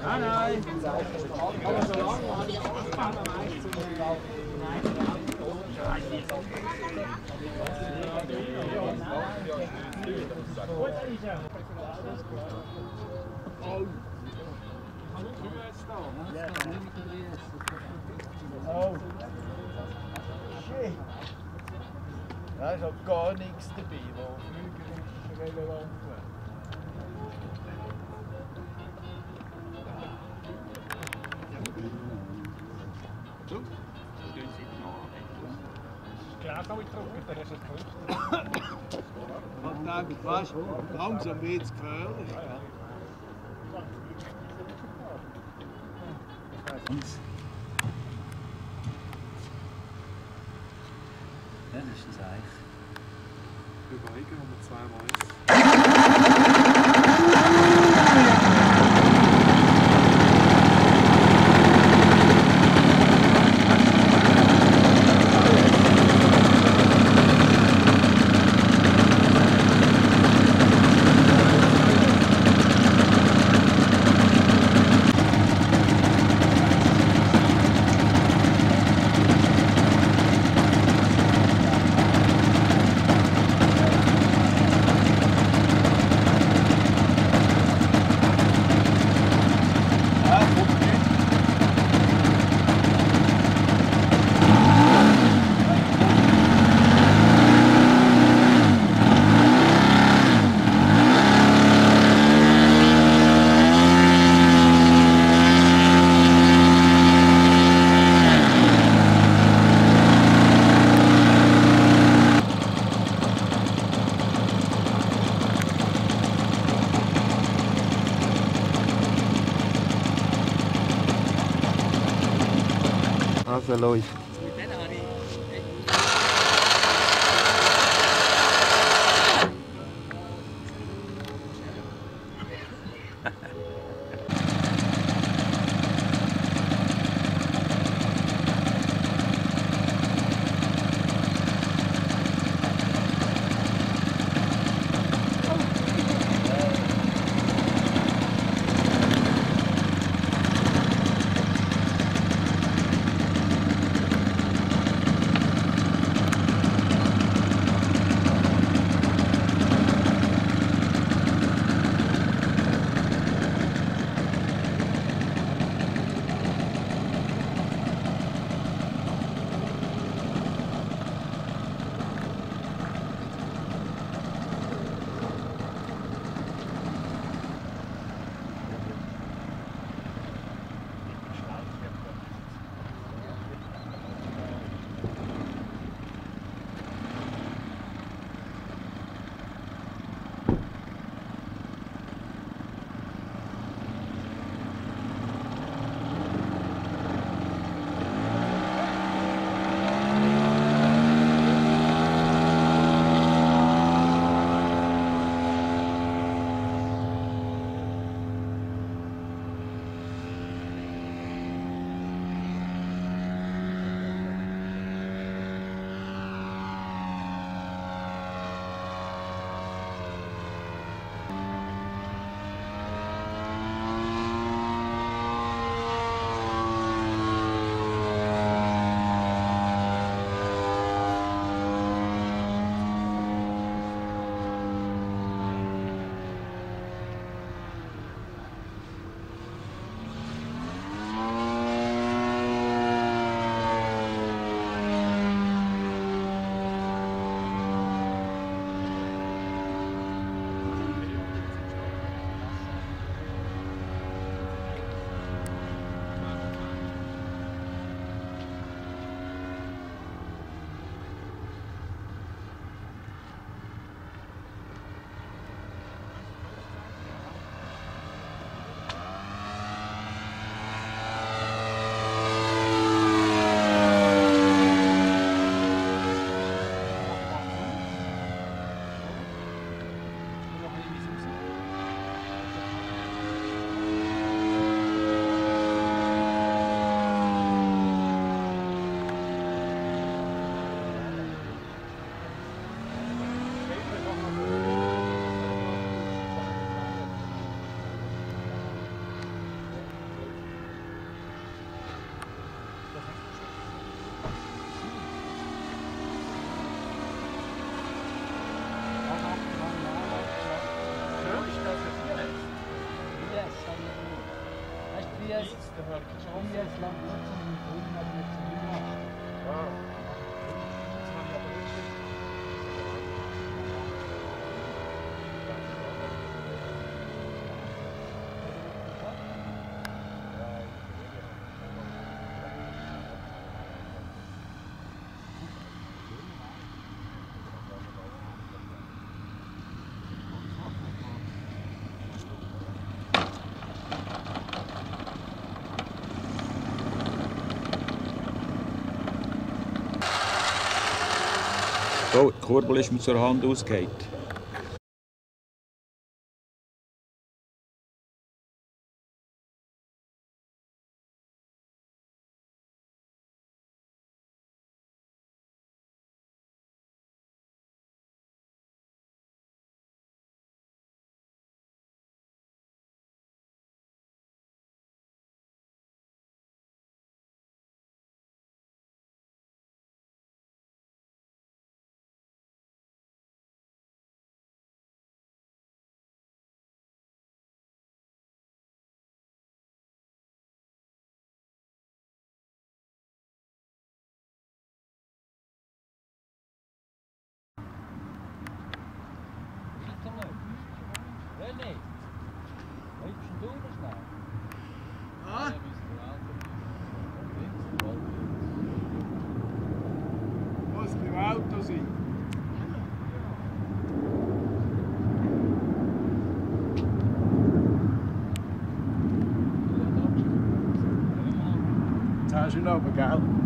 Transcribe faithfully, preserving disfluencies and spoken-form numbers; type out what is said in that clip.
Nein, nein. Aber so lange habe ich angefangen, meistens zu Oh. Shit. Da ist auch gar nichts dabei, wo flügerisch relevant wäre. So? Glas habe ich getrunken, dann hast du es gefrüchtet. Man denkt, weißt du, langsam wird es gefährlich. Ja, ja. Ja, das ist das Eich. Überlegen, ob wir zweimal ist. Also läuft. wie es, wie es lang trotzdem mit Grün, aber nicht zum Mitmachen. Ja. Das habe ich aber nicht gesehen. So, die Kurbel ist mir zur Hand ausgegangen. René, bleibst du noch schnell? Ah? Muss beim Auto sein. Jetzt hast du ihn aber, gell?